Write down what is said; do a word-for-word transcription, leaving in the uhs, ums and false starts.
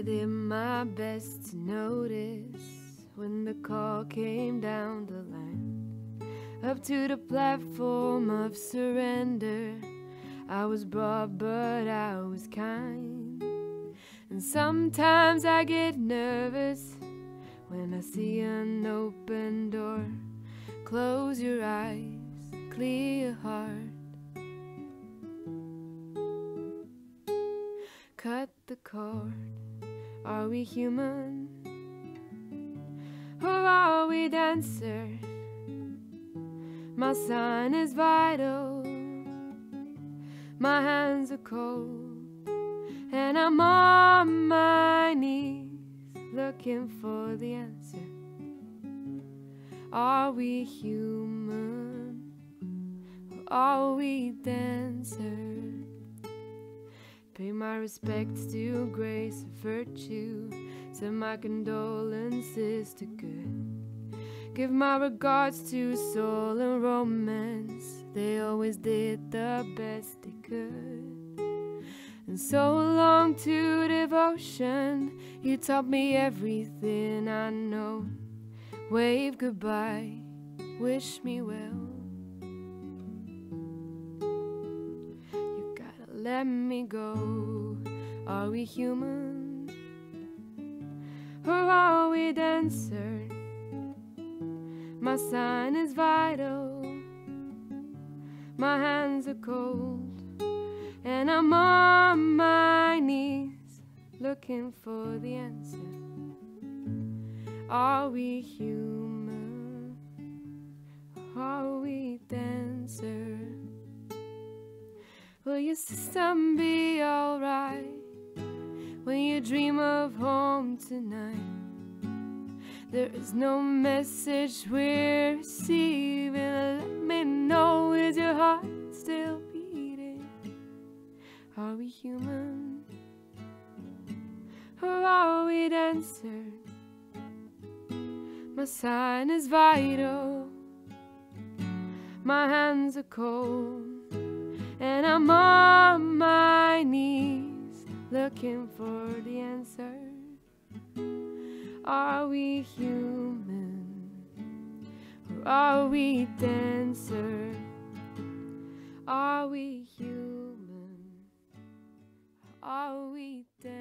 I did my best to notice when the call came down the line, up to the platform of surrender. I was broad, but I was kind. And sometimes I get nervous when I see an open door. Close your eyes, clear your heart. Cut the cord. Are we human? Or are we dancer? My sign is vital. My hands are cold, and I'm on my knees looking for the answer. Are we human, or are we dancers? Pay my respects to grace and virtue, send my condolences to good. Give my regards to soul and romance, they always did the best they could. And so long to devotion, you taught me everything I know. Wave goodbye, wish me well. You gotta let me go. Are we human, or are we dancers? My sign is vital. My hands are cold, and I'm on my knees looking for the answer. Are we human, or are we dancers? Will your system be alright when you dream of home tonight? There is no message we're receiving. Let me know, is your heart still beating? Are we human, or are we dancers? My sign is vital. My hands are cold, and I'm on my knees looking for the answer. Are we human, or are we dancers? Are we human, or are we dancers?